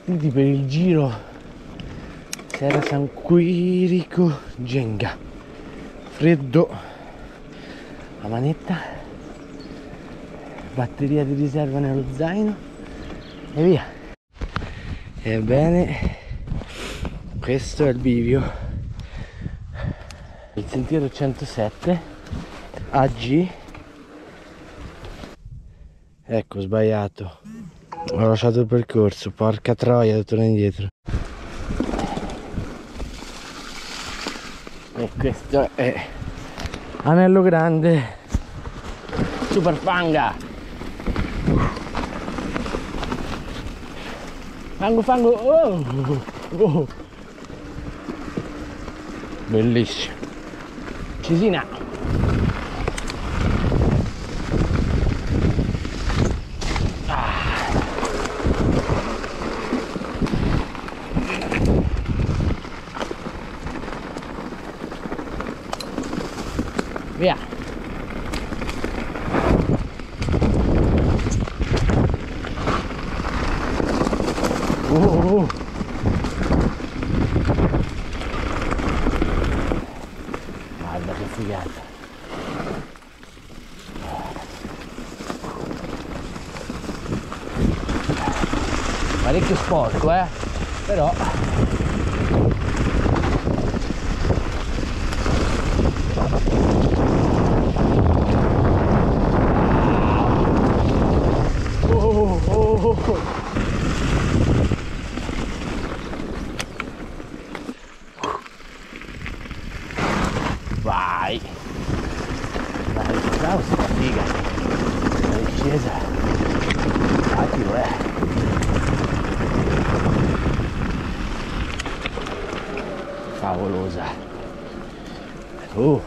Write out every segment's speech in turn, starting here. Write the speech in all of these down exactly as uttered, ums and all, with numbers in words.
partiti per il giro Serra San Quirico Genga. Freddo, la manetta, batteria di riserva nello zaino e via. Ebbene, questo è il bivio, il sentiero centosette A G. Ecco, sbagliato, ho lasciato il percorso, porca troia, devo tornare indietro. E questo è Anello Grande Super Fanga. Fango fango, oh, oh. Bellissimo. Cisina. Via. Oh, oh. Guarda che figata. Parecchio sporco, eh, però oh, oh, oh. Vai, vai, ciao, sta figa, la discesa, attimo, eh. Favolosa. Uh.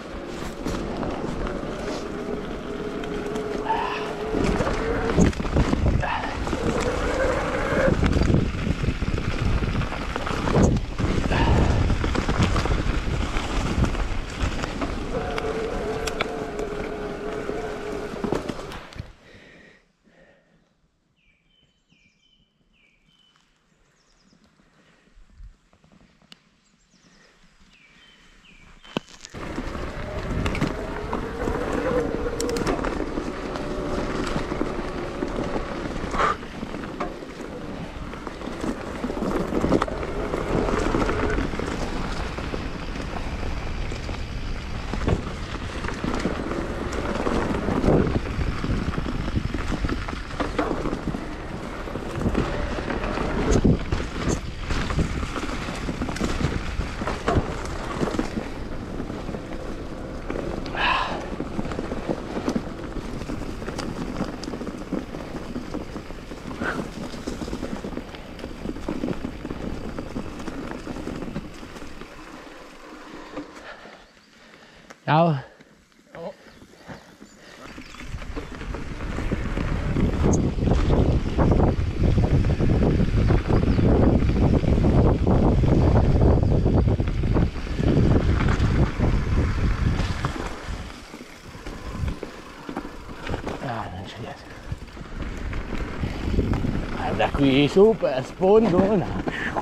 Ciao. Oh. Ah, non ci riesco. Guarda qui, super spondona.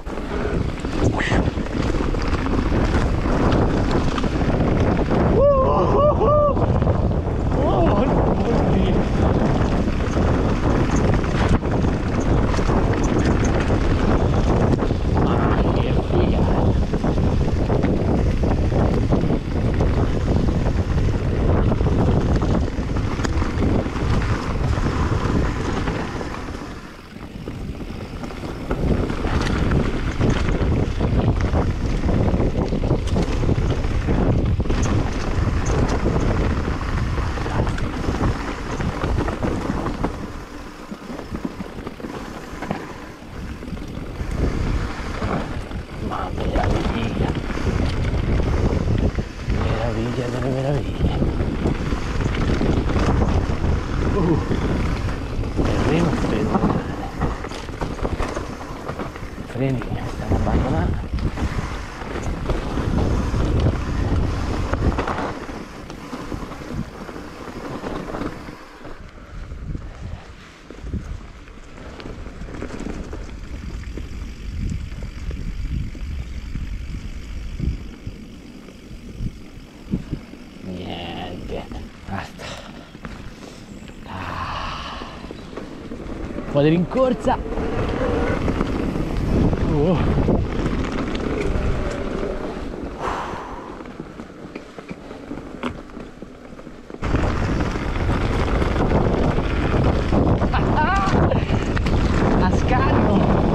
Meraviglia delle meraviglie. Uh, terreno fenomenale. Freni stanno abbandonando. Un po' di rincorsa. Oh. A scanno.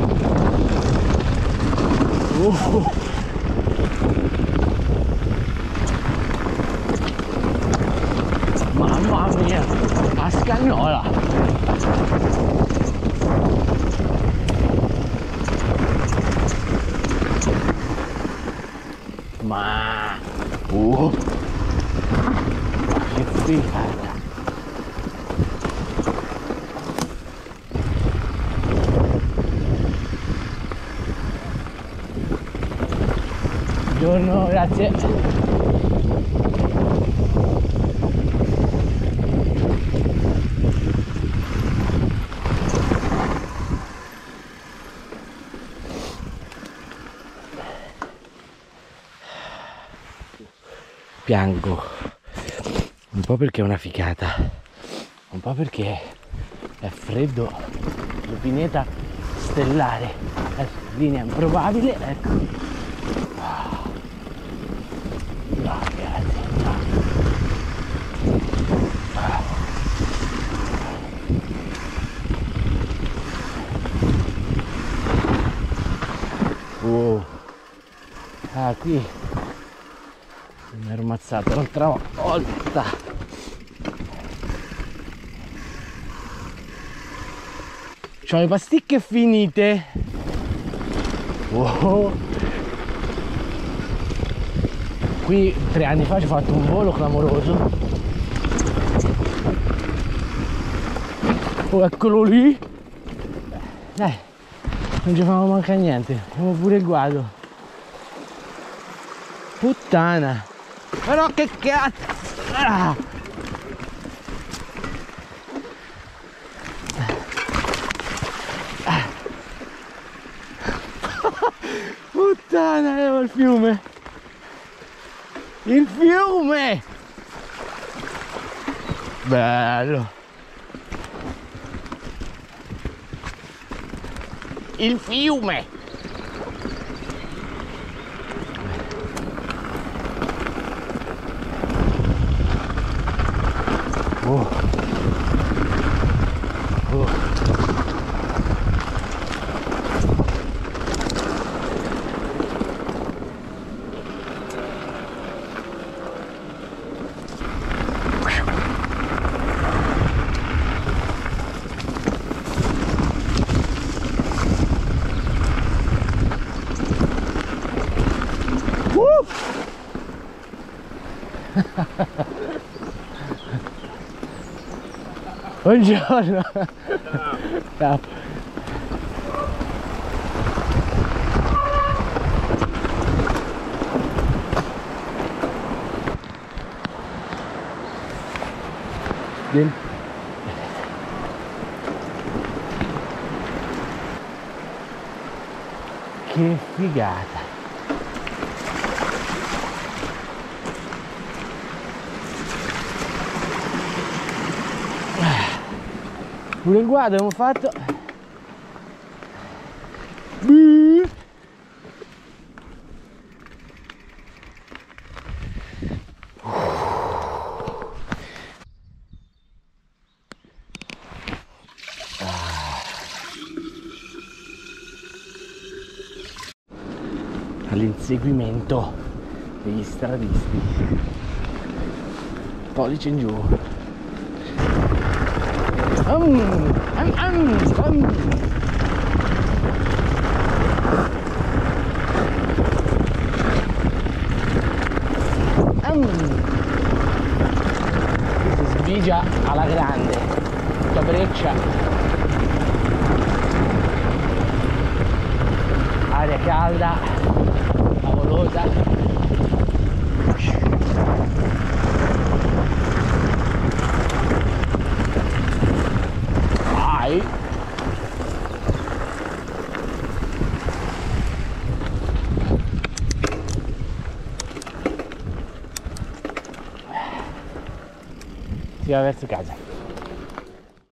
Oh. Mamma mia, a scannola. Ma uh, che figata. Buongiorno, grazie. Piango un po' perché è una ficata, un po' perché è freddo, la pineta stellare, linea improbabile, ecco. No, grazie, no. Wow. Ah, qui mi ero ammazzato l'altra volta. C'ho le pasticche finite. Wow. Qui tre anni fa ci ho fatto un volo clamoroso. Oh, eccolo lì. Dai, non ci fanno manca niente. Abbiamo pure il guado. Puttana. Però che cazzo! Ah. Ah. Puttana, avevo il fiume! Il fiume! Bello! Il fiume! Oh. Oh. Uh. Buongiorno. Ciao. Bien. Che figata. Pure il guado abbiamo fatto. Buh. All'inseguimento degli stradisti. Pollice in giù. Um, um, um, um. Um. Si sbigia alla grande, la breccia, aria calda, favolosa. Si va verso casa.